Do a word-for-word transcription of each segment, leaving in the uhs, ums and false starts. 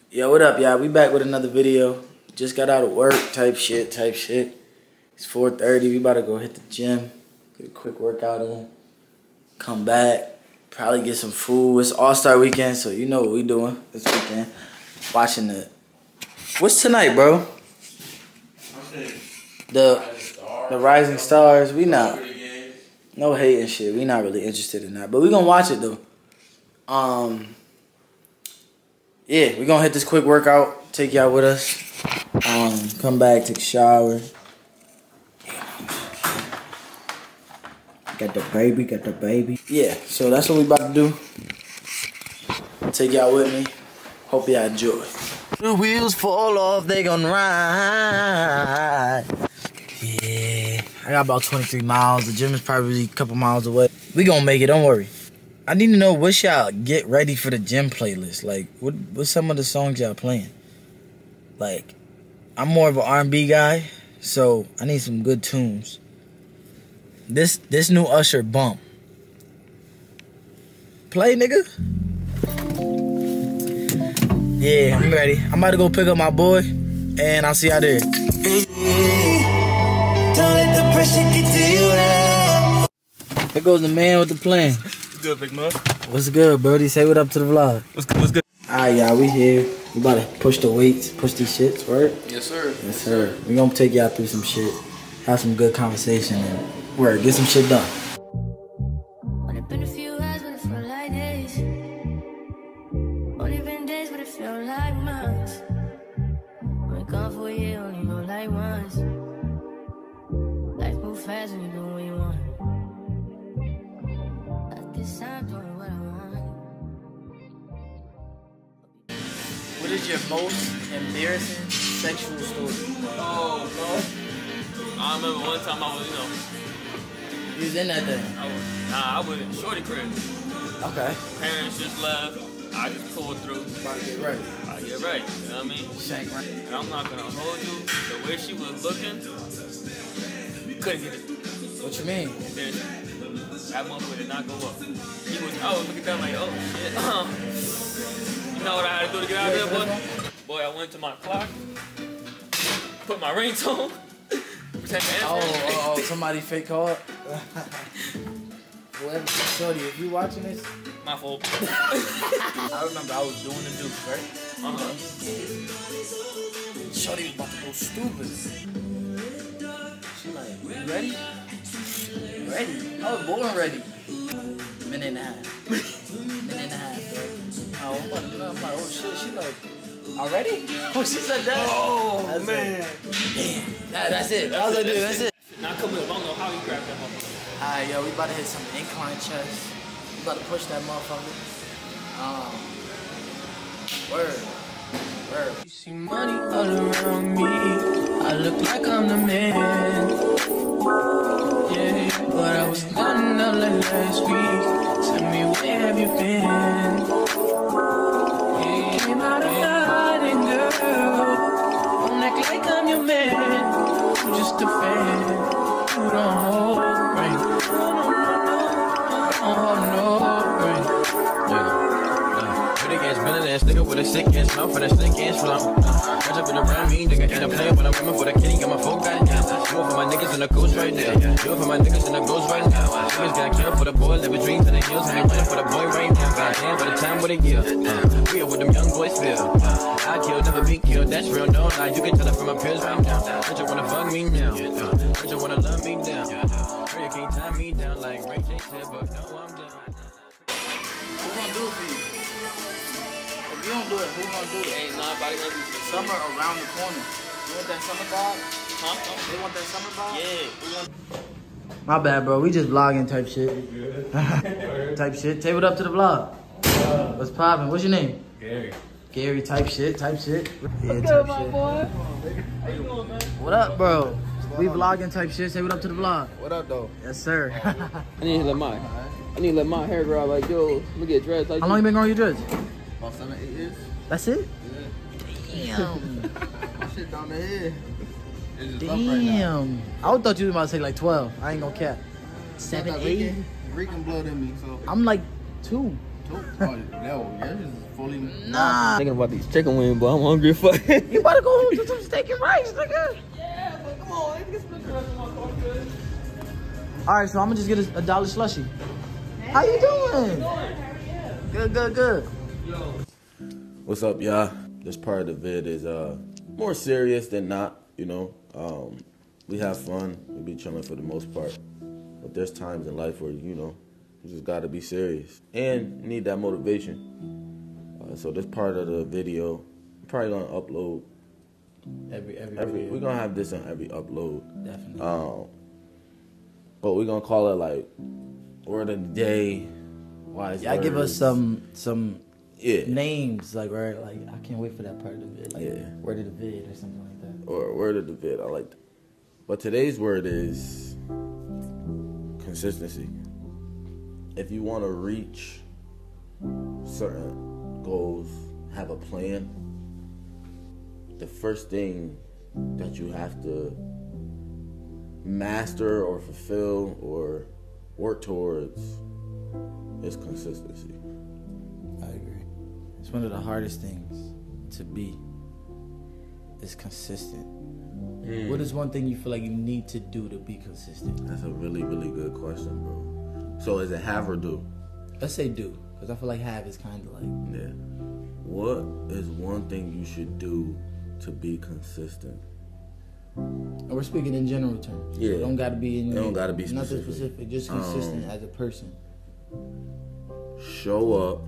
Yo, what up, y'all? We back with another video. Just got out of work, type shit, type shit. It's four thirty. We about to go hit the gym, get a quick workout in, come back, probably get some food. It's All-Star weekend, so you know what we doing this weekend. Watching the... What's tonight, bro? The, the Rising Stars. We not... No hate and shit. We not really interested in that. But we gonna watch it, though. Um... Yeah, we gonna hit this quick workout, take y'all with us. Um, come back, take a shower. Got the baby, got the baby. Yeah, so that's what we about to do. Take y'all with me. Hope y'all enjoy. The wheels fall off, they gon' ride. Yeah, I got about twenty-three miles. The gym is probably a couple miles away. We gonna make it, don't worry. I need to know what's y'all get ready for the gym playlist. Like, what what's some of the songs y'all playing? Like, I'm more of an R and B guy, so I need some good tunes. This this new Usher bump. Play, nigga. Yeah, I'm ready. I'm about to go pick up my boy, and I'll see y'all there. Don't let the pressure get to you. There goes the man with the plan. Good, big man. What's good, Brody? Say what up to the vlog. What's good? What's good? Alright, y'all, we here. We about to push the weights, push these shits, right? Yes, sir. Yes, sir. We gonna take y'all through some shit, have some good conversation, and work, get some shit done. Only been a few hours, but it felt like days. Only been days, but it felt like months. Been gone for a year, only go like once. Life move fast when you do what you want. What is your most embarrassing sexual story? Oh, bro. I remember one time I was, you know. You was in that thing? I was, nah, I was in shorty crib. Okay. Parents just left. I just pulled through. About to get ready. I get ready. You know what I mean? Shank right. And I'm not gonna hold you. The way she was looking, couldn't get it. What you mean? And then that motherfucker did not go up. He was, I was looking down like, oh shit. You know what I had to do to get out of there, boy? Boy, I went to my clock, put my ringtone, pretend to answer. Oh, oh, oh, somebody fake called? Whoever, Shorty, if you watching this, my fault. I remember I was doing the deuce, right? Uh-huh. Shorty was about to go stupid. She like, you ready? Ready? I was born ready. Minute and a half. Minute and a half, bro. Oh, I'm like, I'm like, oh shit, she like, already? Oh, she said that? Oh, that's man. It. Damn. Nah, that's it. That's, that's, it, that's, that's it. it. Now come up, I don't know how you grabbed that motherfucker. Alright, yo, we about to hit some incline chest. We about to push that motherfucker. Um, word. Word. You see money all around me. I look like I'm the man. Yeah, but I was done out like last week. Tell me, where have you been? Yeah, came out of hiding, girl. Don't act like I'm your man. I'm just a fan. You don't hold right. Oh no, right. Big ass villain ass nigga with a sick ass mouth for that slick ass flump. Catch up in around me, nigga, and I'm playing when I'm coming for the kitty, got my folk got down. Do it for my niggas and the ghost right now. Do it for my niggas and the ghost right now. Niggas got killed for the boy, living dreams in the hills, and I'm running for the boy right now. Goddamn, for the time with a year. We are with them young boys feel. I kill, never be killed, that's real, no lie. You can tell it from my peers right now. Don't you wanna fuck me now? Don't you wanna love me now? Girl, you can't tie me down like Ray J said, but no, I'm done. Who gonna do it for you? If you don't do it, who gonna do it? Ain't nobody gonna do it. Summer around the corner. You want that summer vibe? Huh? They want that summer vibe? Yeah. We gonna... My bad, bro. We just vlogging type shit. Type shit. Take it up to the vlog. What's poppin'? What's your name? Gary. Gary, type shit, type shit. Yeah, What's type good, my shit. boy? How you doing, man? What up, bro? We vlogging type shit. Say what up to the vlog. What up, though? Yes, sir. I need to let my I need to let my hair grow out like yo. Let me get dressed like How long you been growing your dreads? About seven, eight years. That's it? Yeah. Damn. My shit down the head. It's just up right now. Damn. I would thought you was about to say like twelve. I ain't gonna cap. Seven, Got that eight? Rican, Rican blood in me, so. I'm like two. Two? Oh, no, yours is fully. Nah. Thinking about these chicken wings, but I'm hungry. Fuck. You better go home to some steak and rice, nigga. Yeah, but come on, let's get split the rest of my car, good. All right, so I'm gonna just get a, a dollar slushy. How you doing? Good, good, good. What's up, y'all? This part of the vid is uh more serious than not, you know. Um, we have fun. We be chilling for the most part. But there's times in life where, you know, you just gotta be serious. And you need that motivation. Uh, so this part of the video, I'm probably gonna upload. Every, every, every We're gonna have this on every upload. Definitely. Um, but we're gonna call it like word of the day. Wise Y'all give us words. some, some Yeah. names, like, right? Like, I can't wait for that part of the vid. Like, Yeah. word of the vid or something like that. Or word of the vid. I like that. But today's word is consistency. If you want to reach certain goals, have a plan, the first thing that you have to master or fulfill or work towards is consistency. I agree. It's one of the hardest things to be. Is consistent. Mm. What is one thing you feel like you need to do to be consistent? That's a really, really good question, bro. So is it have or do? Let's say do, because I feel like have is kind of like. Yeah. What is one thing you should do to be consistent? And we're speaking in general terms. Yeah. So it don't got to be in. It don't gotta be nothing specific. specific. Just consistent Um, as a person. Show up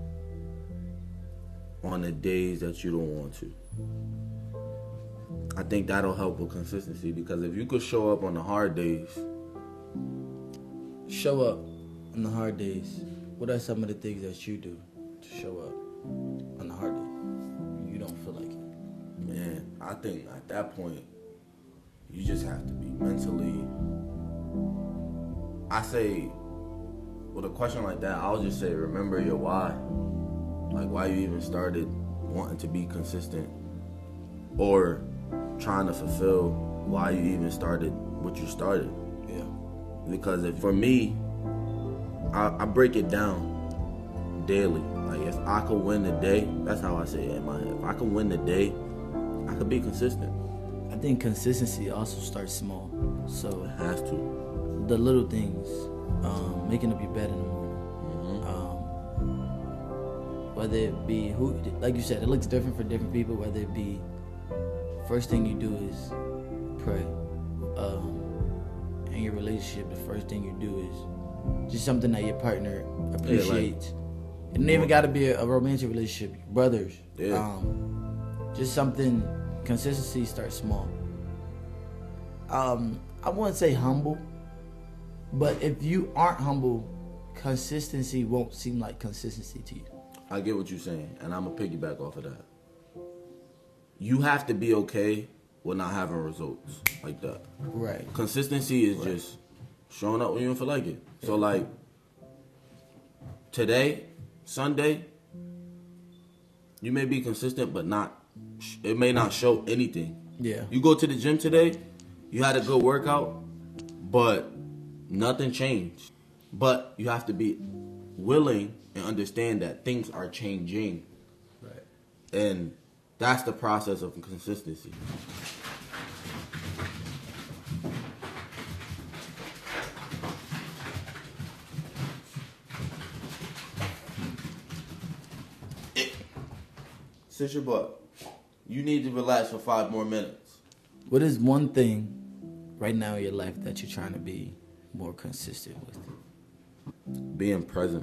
on the days that you don't want to. I think that'll help with consistency, because if you could show up on the hard days, Show up on the hard days. What are some of the things that you do to show up on the hard days? You don't feel like it. man, I think at that point, you just have to be mentally. I say, with a question like that, I'll just say, remember your why. Like, why you even started wanting to be consistent, or trying to fulfill why you even started what you started. Yeah. Because if, for me, I, I break it down daily. Like, if I could win the day, that's how I say it in my head. If I could win the day, I could be consistent. I think consistency also starts small. So It has to. the little things, um, making up your bed in the morning. Mm-hmm. Um, whether it be who, like you said, it looks different for different people. Whether it be first thing you do is pray. Um, in your relationship, the first thing you do is just something that your partner appreciates. Yeah, like, it don't even got to be a, a romantic relationship. Brothers. Yeah. Um, just something. Consistency starts small. Um, I wouldn't say humble, but if you aren't humble, consistency won't seem like consistency to you. I get what you're saying, and I'm going to piggyback off of that. You have to be okay with not having results like that. Right. Consistency is Right. just showing up when you don't feel like it. So, like, today, Sunday, you may be consistent, but not, it may not show anything. Yeah. You go to the gym today, you had a good workout, but nothing changed. But you have to be willing and understand that things are changing. Right. And that's the process of consistency. Sit your butt. You need to relax for five more minutes. What is one thing right now in your life that you're trying to be more consistent with? Being present.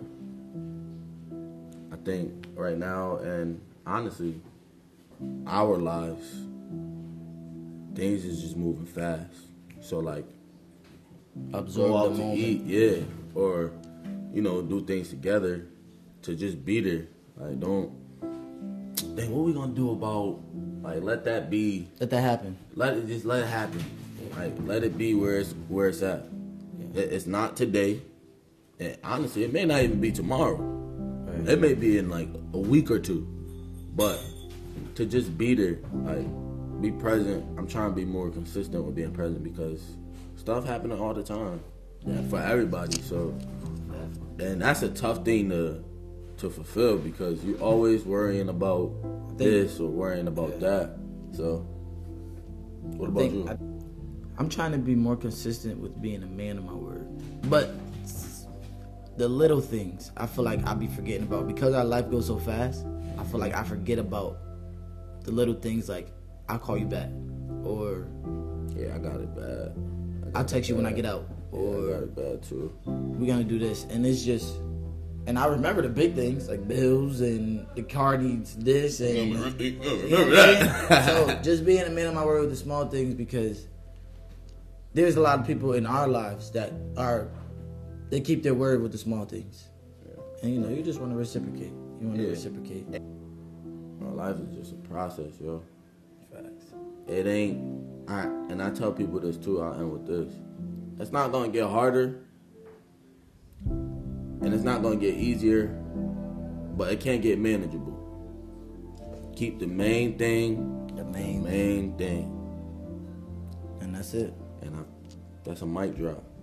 I think right now, and honestly, our lives, things is just moving fast. So, like, Absorb go out the to moment. eat, yeah, or, you know, do things together to just be there. Like, don't, dang, what we gonna do about, like, let that be, Let that happen. let it, just let it happen. Like, let it be where it's, where it's at. It, it's not today, and honestly, it may not even be tomorrow. Right. It may be in, like, a week or two, but to just be there, like, be present. I'm trying to be more consistent with being present, because stuff happening all the time, yeah, for everybody. So, and that's a tough thing to to fulfill because you're always worrying about this or worrying about yeah. that. So, what about you? I, I'm trying to be more consistent with being a man of my word. But the little things, I feel like I be forgetting about. Because our life goes so fast, I feel like I forget about the little things like, I'll call you back. Or... Yeah, I got it bad. I'll text you when I get out. Or yeah, I got it bad too. We're gonna do this. And it's just... And I remember the big things, like bills and the car needs this and... Remember that. So, just being a man of my word with the small things because there's a lot of people in our lives that are... They keep their word with the small things. Yeah. And, you know, you just want to reciprocate. You want to yeah. reciprocate. My life is just a process, yo. Facts. It ain't... I, and I tell people this, too. I'll end with this. It's not going to get harder. And it's not going to get easier. But it can't get manageable. Keep the main thing... The main, the main thing. And that's it. And I, that's a mic drop.